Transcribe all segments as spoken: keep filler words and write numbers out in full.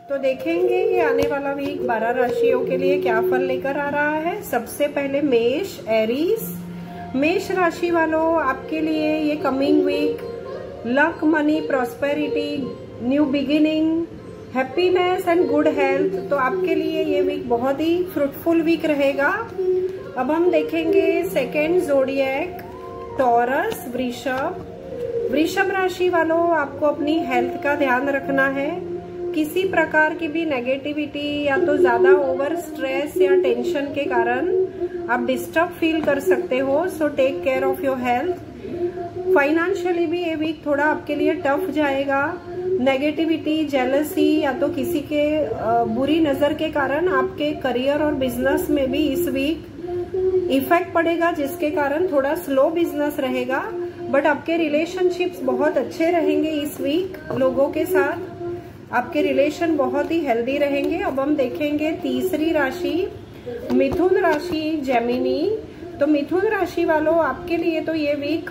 तो देखेंगे ये आने वाला वीक बारह राशियों के लिए क्या फल लेकर आ रहा है। सबसे पहले मेष, एरीज। मेष राशि वालों, आपके लिए ये coming week luck, money, prosperity, new beginning, happiness and good health. तो आपके लिए ये वीक बहुत ही फ्रूटफुल वीक रहेगा। अब हम देखेंगे सेकेंड जोडिएक, टॉरस, वृषभ। वृषभ राशि वालों, आपको अपनी हेल्थ का ध्यान रखना है। किसी प्रकार की भी नेगेटिविटी या तो ज्यादा ओवर स्ट्रेस या टेंशन के कारण आप डिस्टर्ब फील कर सकते हो, so take care of your health. Financially भी ये वीक थोड़ा आपके लिए टफ जाएगा। नेगेटिविटी, जेलसी या तो किसी के बुरी नजर के कारण आपके करियर और बिजनेस में भी इस वीक इफेक्ट पड़ेगा, जिसके कारण थोड़ा स्लो बिजनेस रहेगा। बट आपके रिलेशनशिप्स बहुत अच्छे रहेंगे इस वीक। लोगों के साथ आपके रिलेशन बहुत ही हेल्दी रहेंगे। अब हम देखेंगे तीसरी राशि मिथुन राशि, जेमिनी। तो मिथुन राशि वालों, आपके लिए तो ये वीक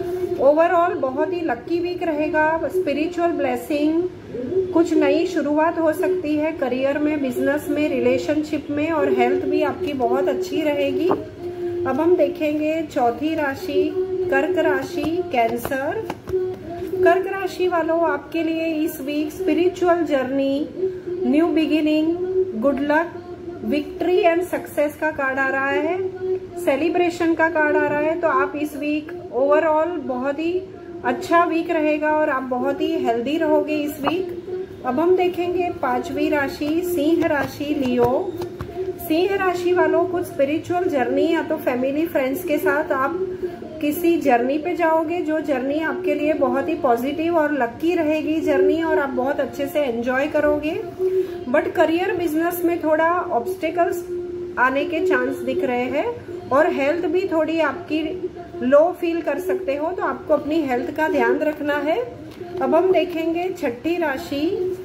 ओवरऑल बहुत ही लकी वीक रहेगा। स्पिरिचुअल ब्लेसिंग, कुछ नई शुरुआत हो सकती है करियर में, बिजनेस में, रिलेशनशिप में, और हेल्थ भी आपकी बहुत अच्छी रहेगी। अब हम देखेंगे चौथी राशि कर्क राशि, कैंसर। कर्क राशि वालों, आपके लिए इस week spiritual journey, new beginning, good luck, victory and success का कार्ड आ रहा है, सेलिब्रेशन का कार्ड आ रहा है। तो आप इस वीक ओवरऑल बहुत ही अच्छा वीक रहेगा और आप बहुत ही हेल्दी रहोगे इस वीक। अब हम देखेंगे पांचवी राशि सिंह राशि, लियो। सिंह राशि वालों, कुछ स्पिरिचुअल जर्नी या तो फैमिली फ्रेंड्स के साथ आप किसी जर्नी पे जाओगे, जो जर्नी आपके लिए बहुत ही पॉजिटिव और लकी रहेगी जर्नी, और आप बहुत अच्छे से एंजॉय करोगे। बट करियर बिजनेस में थोड़ा ऑब्स्टेकल्स आने के चांस दिख रहे हैं, और हेल्थ भी थोड़ी आपकी लो फील कर सकते हो, तो आपको अपनी हेल्थ का ध्यान रखना है। अब हम देखेंगे छठी राशि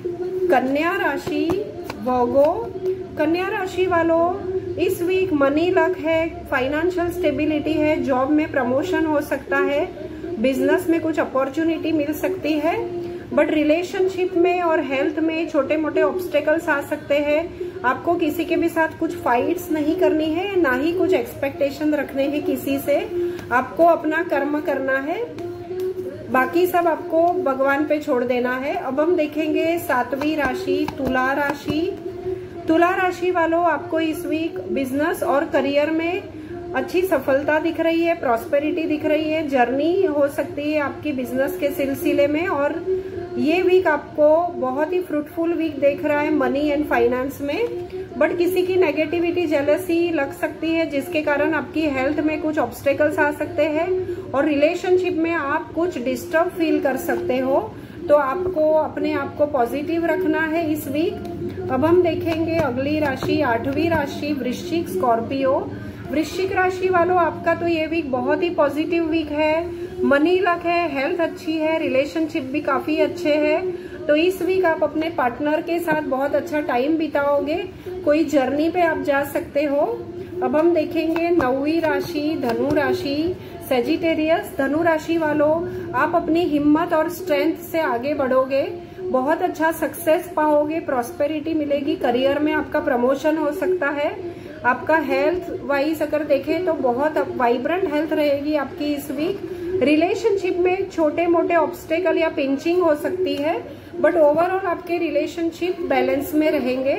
कन्या राशि, वर्गो। कन्या राशि वालों, इस वीक मनी लक है, फाइनेंशियल स्टेबिलिटी है, जॉब में प्रमोशन हो सकता है, बिजनेस में कुछ अपॉर्चुनिटी मिल सकती है। बट रिलेशनशिप में और हेल्थ में छोटे मोटे ऑब्स्टेकल्स आ सकते हैं। आपको किसी के भी साथ कुछ फाइट्स नहीं करनी है, ना ही कुछ एक्सपेक्टेशन रखने हैं किसी से। आपको अपना कर्म करना है, बाकी सब आपको भगवान पे छोड़ देना है। अब हम देखेंगे सातवीं राशि तुला राशि। तुला राशि वालों, आपको इस वीक बिजनेस और करियर में अच्छी सफलता दिख रही है, प्रॉस्पेरिटी दिख रही है, जर्नी हो सकती है आपकी बिजनेस के सिलसिले में, और ये वीक आपको बहुत ही फ्रूटफुल वीक देख रहा है मनी एंड फाइनेंस में। बट किसी की नेगेटिविटी, जेलसी लग सकती है, जिसके कारण आपकी हेल्थ में कुछ ऑब्स्टेकल्स आ सकते हैं, और रिलेशनशिप में आप कुछ डिस्टर्ब फील कर सकते हो। तो आपको अपने आप को पॉजिटिव रखना है इस वीक। अब हम देखेंगे अगली राशि आठवीं राशि वृश्चिक, स्कॉर्पियो। वृश्चिक राशि वालों, आपका तो ये वीक बहुत ही पॉजिटिव वीक है, मनी लक है, हेल्थ अच्छी है, रिलेशनशिप भी काफी अच्छे हैं। तो इस वीक आप अपने पार्टनर के साथ बहुत अच्छा टाइम बिताओगे, कोई जर्नी पे आप जा सकते हो। अब हम देखेंगे नौवीं राशि धनु राशि, सेजिटेरियस। धनु राशि वालों, आप अपनी हिम्मत और स्ट्रेंथ से आगे बढ़ोगे, बहुत अच्छा सक्सेस पाओगे, प्रॉस्पेरिटी मिलेगी, करियर में आपका प्रमोशन हो सकता है। आपका हेल्थ वाइज अगर देखें तो बहुत वाइब्रेंट हेल्थ रहेगी आपकी इस वीक। रिलेशनशिप में छोटे मोटे ऑब्स्टेकल या पिंचिंग हो सकती है, बट ओवरऑल आपके रिलेशनशिप बैलेंस में रहेंगे।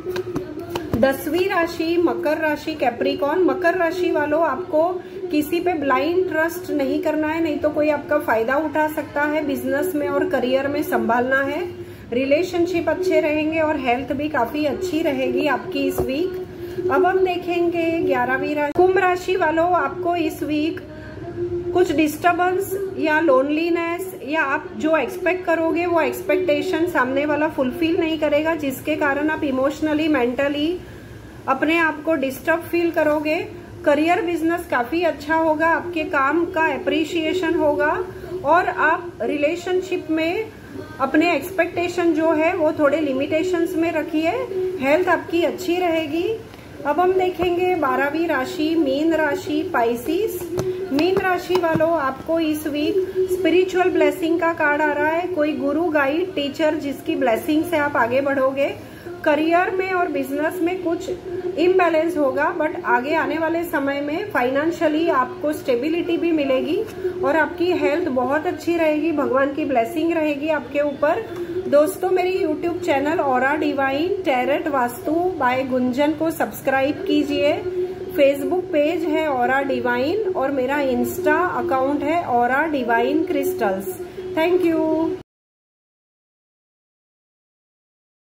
दसवीं राशि मकर राशि, कैप्रिकॉर्न। मकर राशि वालों, आपको किसी पे ब्लाइंड ट्रस्ट नहीं करना है, नहीं तो कोई आपका फायदा उठा सकता है। बिजनेस में और करियर में संभालना है। रिलेशनशिप अच्छे रहेंगे और हेल्थ भी काफी अच्छी रहेगी आपकी इस वीक। अब हम देखेंगे ग्यारहवीं राशि कुंभ राशि वालों, आपको इस वीक कुछ डिस्टर्बेंस या लोनलीनेस या आप जो एक्सपेक्ट करोगे वो एक्सपेक्टेशन सामने वाला फुलफिल नहीं करेगा, जिसके कारण आप इमोशनली, मेंटली अपने आप को डिस्टर्ब फील करोगे। करियर बिजनेस काफी अच्छा होगा, आपके काम का एप्रिशिएशन होगा, और आप रिलेशनशिप में अपने एक्सपेक्टेशन जो है वो थोड़े लिमिटेशंस में रखिए। हेल्थ आपकी अच्छी रहेगी। अब हम देखेंगे बारहवीं राशि मीन राशि, पाइसिस। मीन राशि वालों, आपको इस वीक स्पिरिचुअल ब्लेसिंग का कार्ड आ रहा है। कोई गुरु, गाइड, टीचर जिसकी ब्लेसिंग से आप आगे बढ़ोगे। करियर में और बिजनेस में कुछ इम्बैलेंस होगा, बट आगे आने वाले समय में फाइनेंशियली आपको स्टेबिलिटी भी मिलेगी और आपकी हेल्थ बहुत अच्छी रहेगी। भगवान की ब्लेसिंग रहेगी आपके ऊपर। दोस्तों, मेरी YouTube channel Aura Divine Tarot Vastu by Gunjan को सब्सक्राइब कीजिए। फेसबुक पेज है ऑरा डिवाइन और मेरा इंस्टा अकाउंट है Aura Divine Crystals. Thank you.